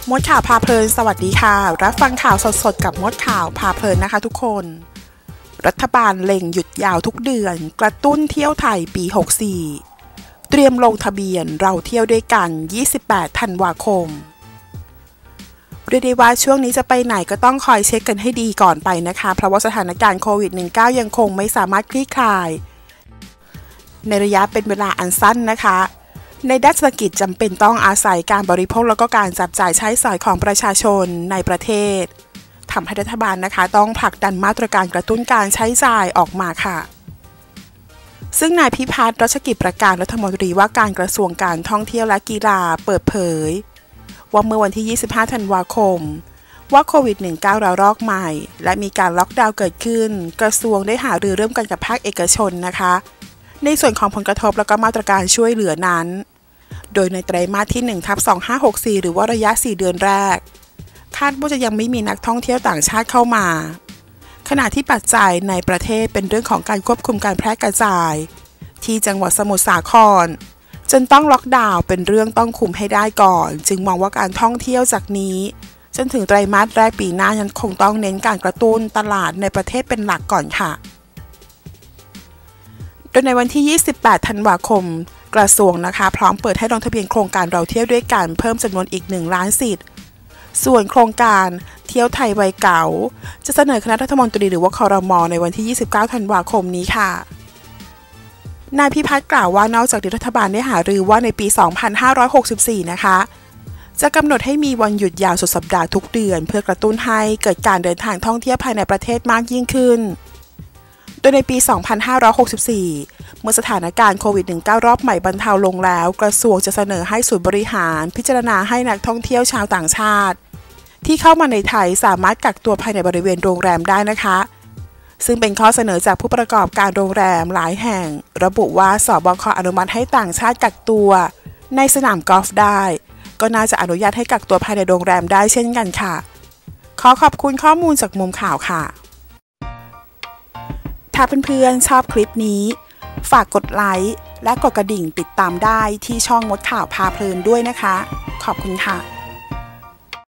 มดข่าวพาเพลินสวัสดีค่ะรับฟังข่าวสดๆกับมดข่าวพาเพลินนะคะทุกคนรัฐบาลเล็งหยุดยาวทุกเดือนกระตุ้นเที่ยวไทยปี 64 เตรียมลงทะเบียนเราเที่ยวด้วยกัน 28 ธันวาคมเรียกได้ว่าช่วงนี้จะไปไหนก็ต้องคอยเช็คกันให้ดีก่อนไปนะคะเพราะว่าสถานการณ์โควิด -19 ยังคงไม่สามารถคลี่คลายในระยะเป็นเวลาอันสั้นนะคะในด้านเศรษฐกิจจำเป็นต้องอาศัยการบริโภคแล้วก็การจับจ่ายใช้สอยของประชาชนในประเทศทำให้รัฐบาลนะคะต้องผลักดันมาตรการกระตุ้นการใช้จ่ายออกมาค่ะซึ่งนายพิพัฒน์รัชกิจประการรัฐมนตรีว่าการกระทรวงการท่องเที่ยวและกีฬาเปิดเผยว่าเมื่อวันที่ 25 ธันวาคมว่าโควิด -19 ระลอกใหม่และมีการล็อกดาวน์เกิดขึ้นกระทรวงได้หารือร่วมกันกับภาคเอกชนนะคะในส่วนของผลกระทบและก็มาตรการช่วยเหลือนั้นโดยในไตรมาสที่ 1/2564 หรือว่าระยะ 4 เดือนแรกคาดว่าจะยังไม่มีนักท่องเที่ยวต่างชาติเข้ามาขณะที่ปัจจัยในประเทศเป็นเรื่องของการควบคุมการแพร่กระจายที่จังหวัดสมุทรสาครจนต้องล็อกดาวน์เป็นเรื่องต้องคุมให้ได้ก่อนจึงมองว่าการท่องเที่ยวจากนี้จนถึงไตรมาสแรกปีหน้ายังคงต้องเน้นการกระตุ้นตลาดในประเทศเป็นหลักก่อนค่ะโดยในวันที่ 28 ธันวาคมกระทรวงนะคะพร้อมเปิดให้ลงทะเบียนโครงการเราเที่ยวด้วยกันเพิ่มจำนวนอีก 1 ล้านสิทธิ์ส่วนโครงการเที่ยวไทยวัยเก่าจะเสนอคณะรัฐมนตรีหรือว่าครม.ในวันที่ 29 ธันวาคมนี้ค่ะนายพิพัฒน์กล่าวว่านอกจากที่รัฐบาลได้หารือว่าในปี 2564 นะคะจะกำหนดให้มีวันหยุดยาวสุดสัปดาห์ทุกเดือนเพื่อกระตุ้นให้เกิดการเดินทางท่องเที่ยวภายในประเทศมากยิ่งขึ้นโดยในปี 2564 เมื่อสถานการณ์โควิด -19 รอบใหม่บรรเทาลงแล้วกระทรวงจะเสนอให้ศูนย์บริหารพิจารณาให้นักท่องเที่ยวชาวต่างชาติที่เข้ามาในไทยสามารถกักตัวภายในบริเวณโรงแรมได้นะคะซึ่งเป็นข้อเสนอจากผู้ประกอบการโรงแรมหลายแห่งระบุว่าสบค.อนุมัติให้ต่างชาติกักตัวในสนามกอล์ฟได้ก็น่าจะอนุญาตให้กักตัวภายในโรงแรมได้เช่นกันค่ะขอขอบคุณข้อมูลจากมุมข่าวค่ะถ้าเพื่อนๆชอบคลิปนี้ฝากกดไลค์และกดกระดิ่งติดตามได้ที่ช่องมดข่าวพาเพลินด้วยนะคะขอบคุณค่ะ